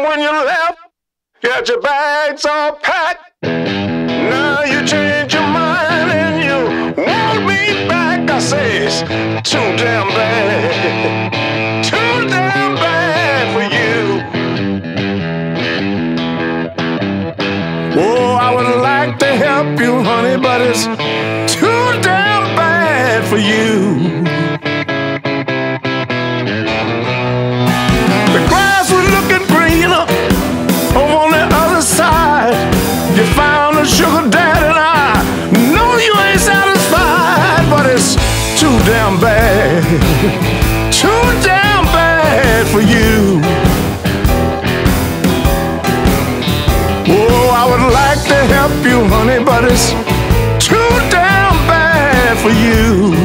time when you left, got your bags all packed. Now you change your mind and you want me back. I say it's too damn bad, too damn bad for you. Oh, I would like to help you, honey, but it's too damn bad for you. The grass was looking greener over on the other side. You found a sugar daddy and I know you ain't satisfied, but it's too damn bad, too damn bad for you. Oh, I would like to help you, honey, but it's too damn bad for you.